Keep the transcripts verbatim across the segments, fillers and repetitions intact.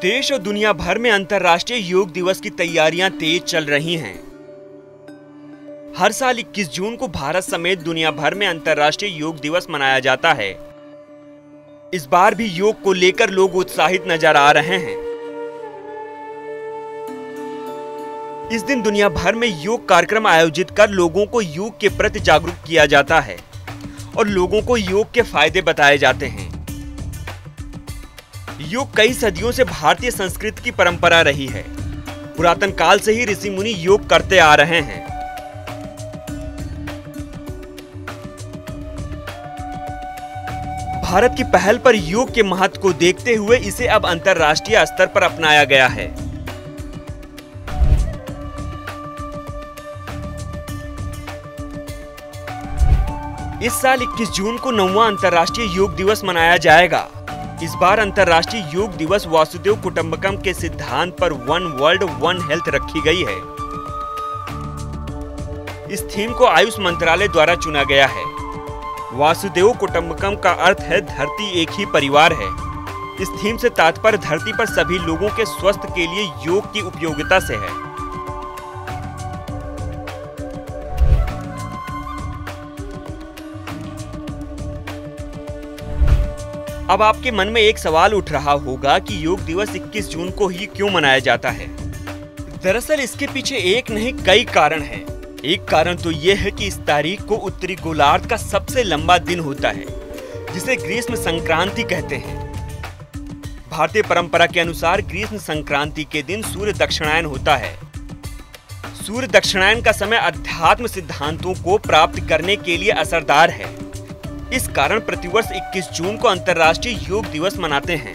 देश और दुनिया भर में अंतर्राष्ट्रीय योग दिवस की तैयारियां तेज चल रही हैं। हर साल इक्कीस जून को भारत समेत दुनिया भर में अंतर्राष्ट्रीय योग दिवस मनाया जाता है। इस बार भी योग को लेकर लोग उत्साहित नजर आ रहे हैं। इस दिन दुनिया भर में योग कार्यक्रम आयोजित कर लोगों को योग के प्रति जागरूक किया जाता है और लोगों को योग के फायदे बताए जाते हैं। योग कई सदियों से भारतीय संस्कृति की परंपरा रही है। पुरातन काल से ही ऋषि मुनि योग करते आ रहे हैं। भारत की पहल पर योग के महत्व को देखते हुए इसे अब अंतर्राष्ट्रीय स्तर पर अपनाया गया है। इस साल इक्कीस जून को नौवां अंतर्राष्ट्रीय योग दिवस मनाया जाएगा। इस बार अंतर्राष्ट्रीय योग दिवस वासुदेव कुटुंबकम के सिद्धांत पर वन वर्ल्ड वन हेल्थ रखी गई है। इस थीम को आयुष मंत्रालय द्वारा चुना गया है। वासुदेव कुटुंबकम का अर्थ है धरती एक ही परिवार है। इस थीम से तात्पर्य धरती पर सभी लोगों के स्वास्थ्य के लिए योग की उपयोगिता से है। अब आपके मन में एक सवाल उठ रहा होगा कि योग दिवस इक्कीस जून को ही क्यों मनाया जाता है। दरअसल इसके पीछे एक नहीं कई कारण हैं। एक कारण तो यह है कि इस तारीख को उत्तरी गोलार्ध का सबसे लंबा दिन होता है, जिसे ग्रीष्म संक्रांति कहते हैं। भारतीय परंपरा के अनुसार ग्रीष्म संक्रांति के दिन सूर्य दक्षिणायन होता है। सूर्य दक्षिणायन का समय अध्यात्म सिद्धांतों को प्राप्त करने के लिए असरदार है। इस कारण प्रतिवर्ष इक्कीस जून को अंतर्राष्ट्रीय योग दिवस मनाते हैं।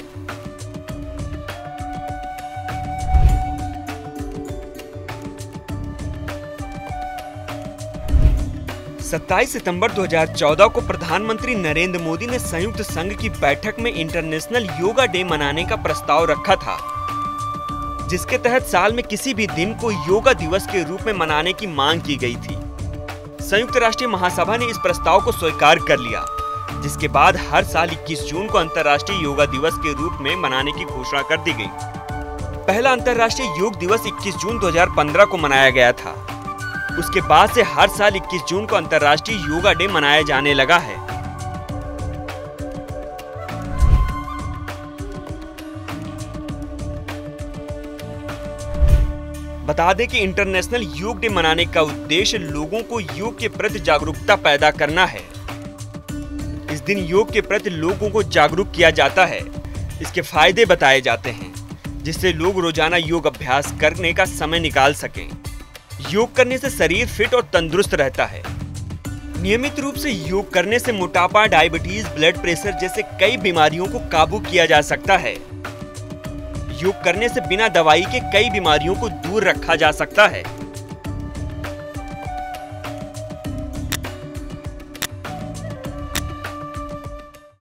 सत्ताईस सितंबर दो हज़ार चौदह को प्रधानमंत्री नरेंद्र मोदी ने संयुक्त संघ की बैठक में इंटरनेशनल योगा डे मनाने का प्रस्ताव रखा था, जिसके तहत साल में किसी भी दिन को योगा दिवस के रूप में मनाने की मांग की गई थी। संयुक्त राष्ट्र महासभा ने इस प्रस्ताव को स्वीकार कर लिया, जिसके बाद हर साल इक्कीस जून को अंतर्राष्ट्रीय योगा दिवस के रूप में मनाने की घोषणा कर दी गई। पहला अंतर्राष्ट्रीय योग दिवस इक्कीस जून दो हज़ार पंद्रह को मनाया गया था। उसके बाद से हर साल इक्कीस जून को अंतर्राष्ट्रीय योगा डे मनाया जाने लगा है। बता दें कि इंटरनेशनल योग डे मनाने का उद्देश्य लोगों को योग के प्रति जागरूकता पैदा करना है। इस दिन योग के प्रति लोगों को जागरूक किया जाता है। इसके फायदे बताए जाते हैं, जिससे लोग रोजाना योग अभ्यास करने का समय निकाल सकें। योग करने से शरीर फिट और तंदुरुस्त रहता है। नियमित रूप से योग करने से मोटापा, डायबिटीज, ब्लड प्रेशर जैसे कई बीमारियों को काबू किया जा सकता है। योग करने से बिना दवाई के कई बीमारियों को दूर रखा जा सकता है।